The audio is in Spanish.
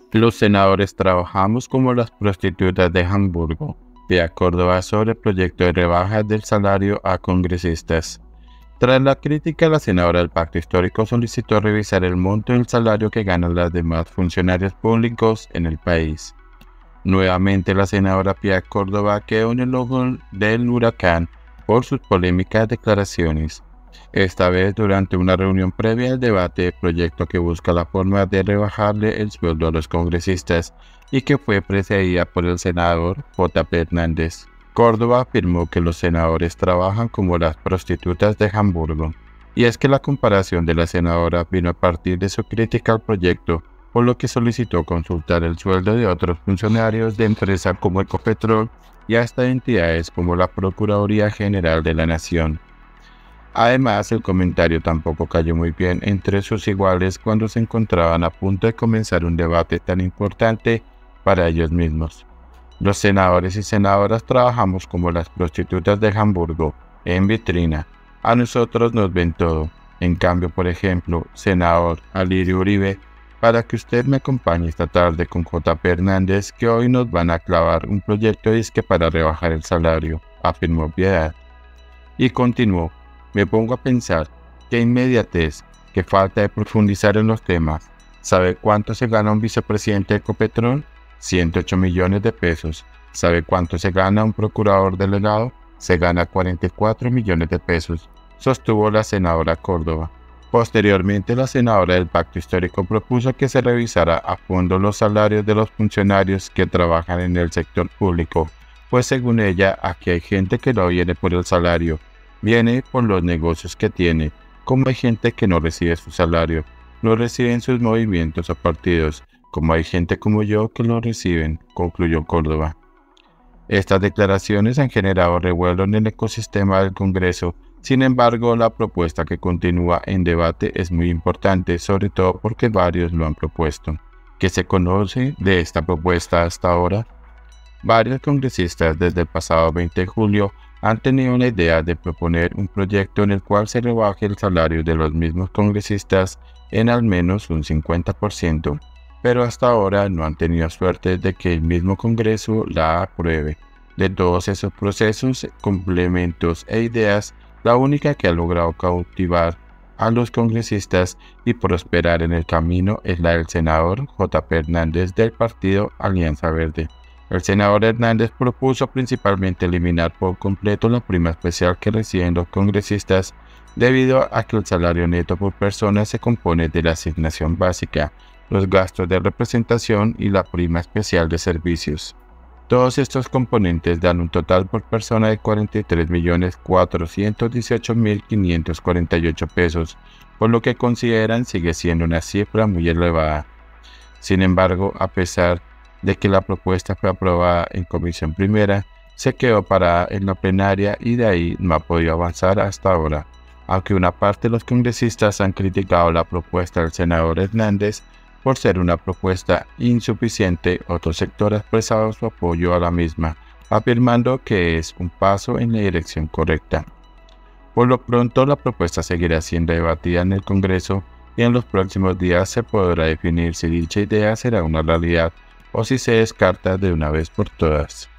Los senadores trabajamos como las prostitutas de Hamburgo. Pia Córdoba sobre el proyecto de rebaja del salario a congresistas. Tras la crítica, la senadora del Pacto Histórico solicitó revisar el monto del salario que ganan las demás funcionarios públicos en el país. Nuevamente, la senadora Pia Córdoba quedó en el ojo del huracán por sus polémicas declaraciones. Esta vez durante una reunión previa al debate del proyecto que busca la forma de rebajarle el sueldo a los congresistas y que fue precedida por el senador J.P. Hernández. Córdoba afirmó que los senadores trabajan como las prostitutas de Hamburgo. Y es que la comparación de la senadora vino a partir de su crítica al proyecto, por lo que solicitó consultar el sueldo de otros funcionarios de empresas como Ecopetrol y hasta entidades como la Procuraduría General de la Nación. Además, el comentario tampoco cayó muy bien entre sus iguales cuando se encontraban a punto de comenzar un debate tan importante para ellos mismos. Los senadores y senadoras trabajamos como las prostitutas de Hamburgo, en vitrina. A nosotros nos ven todo. En cambio, por ejemplo, senador Alirio Uribe, para que usted me acompañe esta tarde con J.P. Hernández, que hoy nos van a clavar un proyecto disque para rebajar el salario, afirmó Piedad. Y continuó. Me pongo a pensar, qué inmediatez, qué falta de profundizar en los temas. ¿Sabe cuánto se gana un vicepresidente de Ecopetrol? 108 millones de pesos. ¿Sabe cuánto se gana un procurador delegado? Se gana 44 millones de pesos, sostuvo la senadora Córdoba. Posteriormente, la senadora del Pacto Histórico propuso que se revisara a fondo los salarios de los funcionarios que trabajan en el sector público, pues según ella, aquí hay gente que no viene por el salario, viene por los negocios que tiene, como hay gente que no recibe su salario, lo reciben sus movimientos o partidos, como hay gente como yo que lo reciben, concluyó Córdoba. Estas declaraciones han generado revuelo en el ecosistema del Congreso. Sin embargo, la propuesta que continúa en debate es muy importante, sobre todo porque varios lo han propuesto. ¿Qué se conoce de esta propuesta hasta ahora? Varios congresistas desde el pasado 20 de julio han tenido la idea de proponer un proyecto en el cual se rebaje el salario de los mismos congresistas en al menos un 50%, pero hasta ahora no han tenido suerte de que el mismo Congreso la apruebe. De todos esos procesos, complementos e ideas, la única que ha logrado cautivar a los congresistas y prosperar en el camino es la del senador J.P. Hernández del partido Alianza Verde. El senador Hernández propuso principalmente eliminar por completo la prima especial que reciben los congresistas debido a que el salario neto por persona se compone de la asignación básica, los gastos de representación y la prima especial de servicios. Todos estos componentes dan un total por persona de 43.418.548 pesos, por lo que consideran sigue siendo una cifra muy elevada. Sin embargo, a pesar de que la propuesta fue aprobada en comisión primera, se quedó parada en la plenaria y de ahí no ha podido avanzar hasta ahora. Aunque una parte de los congresistas han criticado la propuesta del senador Hernández por ser una propuesta insuficiente, otro sector ha expresado su apoyo a la misma, afirmando que es un paso en la dirección correcta. Por lo pronto, la propuesta seguirá siendo debatida en el Congreso y en los próximos días se podrá definir si dicha idea será una realidad o si se descarta de una vez por todas.